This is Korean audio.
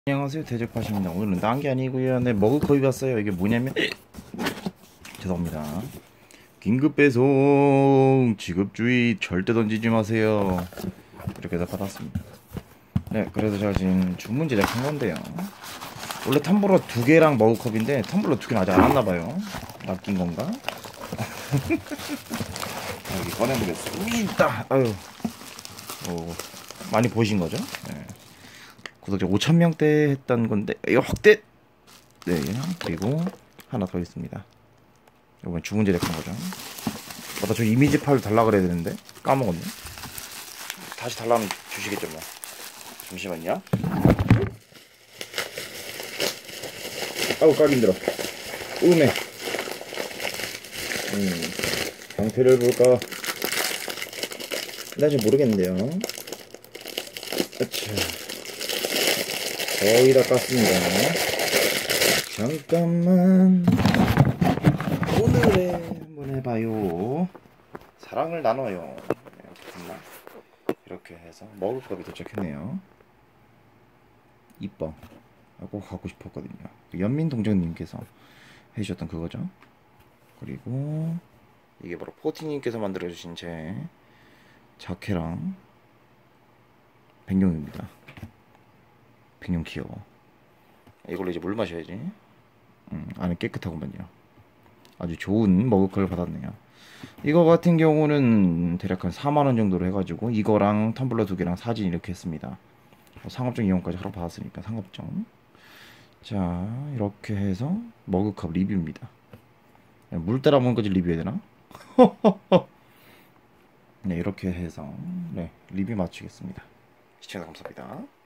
안녕하세요, 대적파십니다. 오늘은 딴 게 아니고요. 네, 머그컵이 왔어요. 이게 뭐냐면 죄송합니다. 긴급 배송, 지급주의, 절대 던지지 마세요. 이렇게 해서 받았습니다. 네, 그래서 제가 지금 주문 제작한 건데요. 원래 텀블러 2개랑 머그컵인데 텀블러 2개는 아직 안 왔나봐요. 낚인 건가? 여기 꺼내보겠습니다. 아유, 많이 보신 거죠? 네. 구독자 5,000명대 했던 건데 이거 확대. 네, 그리고 하나 더 있습니다. 이번 주문 제작한 거죠. 나 저 이미지 파일 달라 그래야 되는데 까먹었네. 다시 달라면 주시겠죠 뭐. 잠시만요. 아우 까기 힘들어. 음에 상태를 볼까? 나 지금 모르겠는데요. 아차, 거의 다 깠습니다. 잠깐만. 오늘의 한번 해봐요. 사랑을 나눠요. 이렇게 해서 머그컵이 도착했네요. 이뻐. 꼭 갖고 싶었거든요. 연민동정님께서 해주셨던 그거죠. 그리고 이게 바로 포티님께서 만들어주신 제 자켓랑 백룡입니다. 백룡 귀여워. 이걸로 이제 물 마셔야지. 안에 깨끗하구만요. 아주 좋은 머그컵을 받았네요. 이거 같은 경우는 대략 한 4만원 정도로 해가지고 이거랑 텀블러 2개랑 사진 이렇게 했습니다. 상업적 이용까지 하러 받았으니까 상업적. 자, 이렇게 해서 머그컵 리뷰입니다. 물 따라 먹는 거지 리뷰해야 되나? 네, 이렇게 해서 네, 리뷰 마치겠습니다. 시청해주셔서 감사합니다.